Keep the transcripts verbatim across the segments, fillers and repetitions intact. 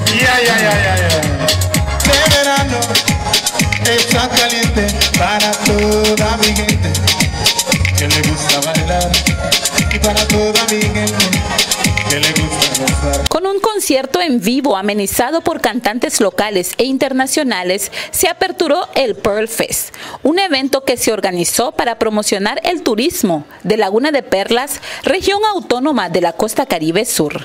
Ya, ya, ya, ya, ya. De verano está caliente para toda mi gente que le gusta bailar y para toda mi gente que le gusta gozar. Con un concierto en vivo amenizado por cantantes locales e internacionales, se aperturó el Pearl Fest, un evento que se organizó para promocionar el turismo de Laguna de Perlas, región autónoma de la costa Caribe Sur.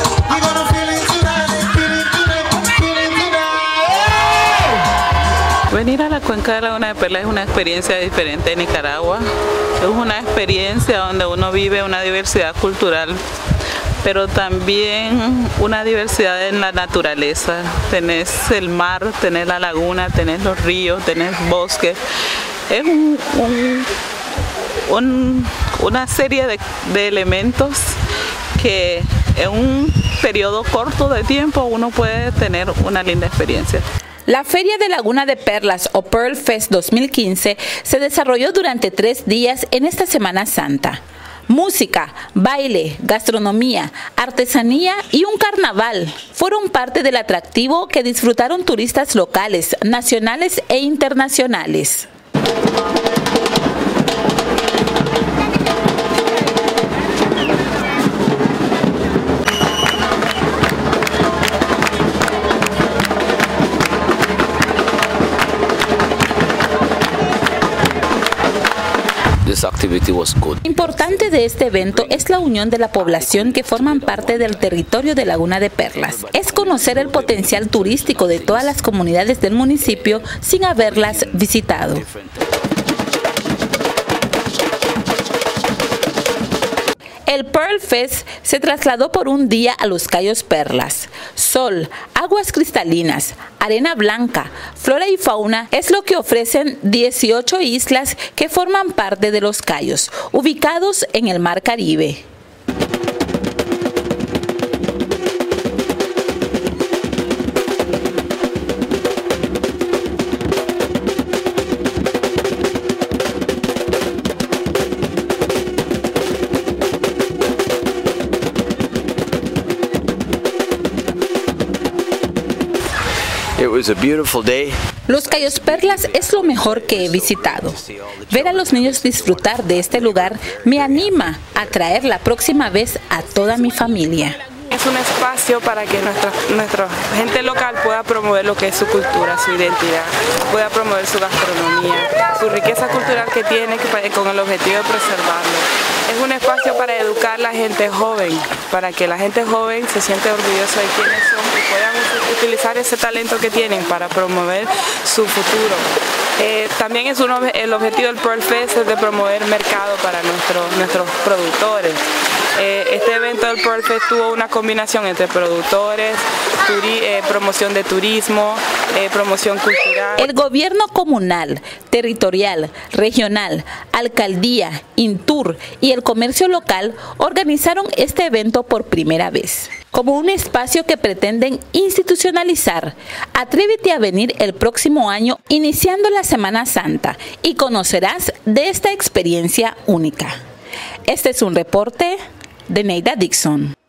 Venir a la cuenca de Laguna de Perlas es una experiencia diferente en Nicaragua. Es una experiencia donde uno vive una diversidad cultural, pero también una diversidad en la naturaleza. Tenés el mar, tenés la laguna, tenés los ríos, tenés bosques. Es un, un, un, una serie de, de elementos que en un periodo corto de tiempo uno puede tener una linda experiencia. La Feria de Laguna de Perlas o Pearl Fest dos mil quince se desarrolló durante tres días en esta Semana Santa. Música, baile, gastronomía, artesanía y un carnaval fueron parte del atractivo que disfrutaron turistas locales, nacionales e internacionales. Importante de este evento es la unión de la población que forman parte del territorio de Laguna de Perlas. Es conocer el potencial turístico de todas las comunidades del municipio sin haberlas visitado. El Pearl Fest se trasladó por un día a los Cayos Perlas. Sol, aguas cristalinas, arena blanca, flora y fauna es lo que ofrecen dieciocho islas que forman parte de los Cayos, ubicados en el Mar Caribe. It was a beautiful day. Los Cayos Perlas es lo mejor que he visitado. Ver a los niños disfrutar de este lugar me anima a traer la próxima vez a toda mi familia. Es un espacio para que nuestra, nuestra gente local pueda promover lo que es su cultura, su identidad, pueda promover su gastronomía, su riqueza cultural que tiene con el objetivo de preservarlo. Es un espacio para educar a la gente joven, para que la gente joven se sienta orgullosa de quiénes son y puedan utilizar ese talento que tienen para promover su futuro. Eh, también es uno, el objetivo del Pearl Fest es de promover mercado para nuestro, nuestros productores. Eh, este evento del Pearl Fest tuvo una combinación entre productores, turi, eh, promoción de turismo, eh, promoción cultural. El gobierno comunal, territorial, regional, alcaldía, Intur y el comercio local organizaron este evento por primera vez. Como un espacio que pretenden institucionalizar, atrévete a venir el próximo año iniciando la Semana Santa y conocerás de esta experiencia única. Este es un reporte de Neida Dixon.